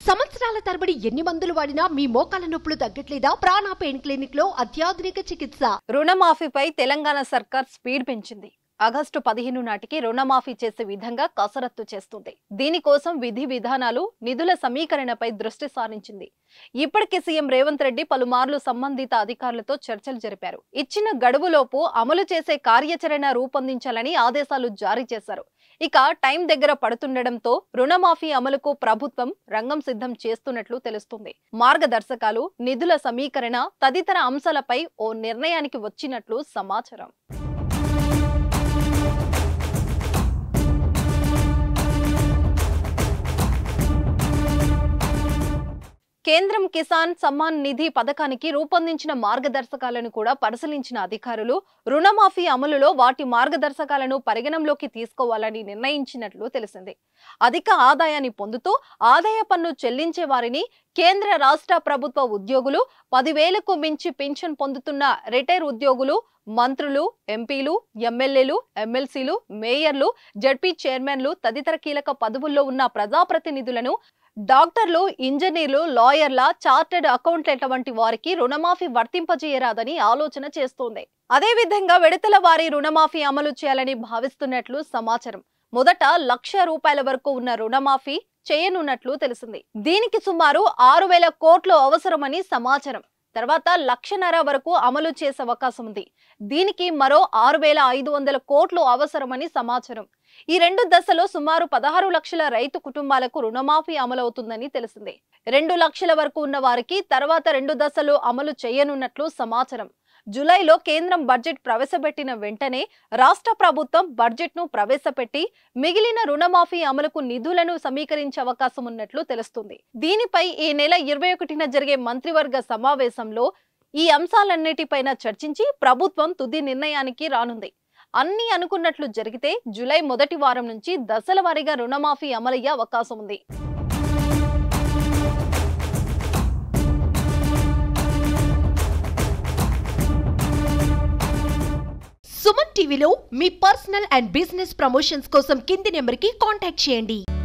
సంవత్సరాల తరబడి ఎన్ని మందులు వాడినా మీ మోకాల నొప్పులు తగ్గట్లేదా? ప్రాణ పెయిన్ క్లినిక్ లో అత్యాధునిక చికిత్స. రుణమాఫీపై తెలంగాణ సర్కార్ స్పీడ్ పెంచింది. ఆగస్టు 15 నాటికి రుణమాఫీ చేసే విధంగా కసరత్తు చేస్తుంది. దీనికోసం విధి విధానాలు, నిధుల సమీకరణపై దృష్టి సారించింది. ఇప్పటికే సీఎం రేవంత్ రెడ్డి పలుమార్లు సంబంధిత అధికారులతో చర్చలు జరిపారు. ఇచ్చిన గడువులోపు అమలు చేసే కార్యాచరణ రూపొందించాలని ఆదేశాలు జారీ చేశారు. ఇక టైం దగ్గర పడుతుండటంతో రుణమాఫీ అమలుకు ప్రభుత్వం రంగం సిద్ధం చేస్తున్నట్లు తెలుస్తుంది. మార్గదర్శకాలు, నిధుల సమీకరణ తదితర అంశాలపై ఓ నిర్ణయానికి వచ్చినట్లు సమాచారం. కేంద్రం కిసాన్ సమ్మాన్ నిధి పథకానికి రూపొందించిన మార్గదర్శకాలను కూడా పరిశీలించిన అధికారులు రుణమాఫీ అమలులో వాటి మార్గదర్శకాలను పరిగణంలోకి తీసుకోవాలని నిర్ణయించినట్లు తెలిసింది. అధిక ఆదాయాన్ని పొందుతూ ఆదాయ పన్ను చెల్లించే వారిని, కేంద్ర రాష్ట్ర ప్రభుత్వ ఉద్యోగులు, 10,000కు మించి పెన్షన్ పొందుతున్న రిటైర్ ఉద్యోగులు, మంత్రులు, ఎంపీలు, ఎమ్మెల్యేలు, ఎమ్మెల్సీలు, మేయర్లు, జడ్పీ చైర్మన్లు తదితర కీలక పదవుల్లో ఉన్న ప్రజాప్రతినిధులను, డాక్టర్లు, ఇంజనీర్లు, లాయర్ల, చార్టెడ్ అకౌంటెంట్ల వంటి వారికి రుణమాఫీ వర్తింపజేయరాదని ఆలోచన చేస్తోంది. అదేవిధంగా విడతల వారి రుణమాఫీ అమలు చేయాలని భావిస్తున్నట్లు సమాచారం. మొదట ₹1,00,000 వరకు ఉన్న రుణమాఫీ చేయనున్నట్లు తెలిసింది. దీనికి సుమారు 6,000 కోట్లు అవసరమని సమాచారం. తర్వాత 1,50,000 వరకు అమలు చేసే అవకాశం ఉంది. దీనికి మరో 6,500 కోట్లు అవసరమని సమాచారం. ఈ 2 దశలో సుమారు 16 లక్షల రైతు కుటుంబాలకు రుణమాఫీ అమలవుతుందని తెలిసింది. 2 లక్షల వరకు ఉన్న వారికి తర్వాత 2 దశలు అమలు చేయనున్నట్లు సమాచారం. జూలైలో కేంద్రం బడ్జెట్ ప్రవేశపెట్టిన వెంటనే రాష్ట్ర ప్రభుత్వం బడ్జెట్ను ప్రవేశపెట్టి మిగిలిన రుణమాఫీ అమలుకు నిధులను సమీకరించే అవకాశం ఉన్నట్లు తెలుస్తుంది. దీనిపై ఈ నెల 21న జరిగే మంత్రివర్గ సమావేశంలో ఈ అంశాలన్నిటిపైన చర్చించి ప్రభుత్వం తుది నిర్ణయానికి రానుంది. అన్ని అనుకున్నట్లు జరిగితే జూలై మొదటి వారం నుంచి దశల వారీగా రుణమాఫీ అమలయ్యే అవకాశం ఉంది. సుమన్ టీవీలో మీ పర్సనల్ అండ్ బిజినెస్ ప్రమోషన్స్ కోసం కింది నెంబర్కి కాంటాక్ట్ చేయండి.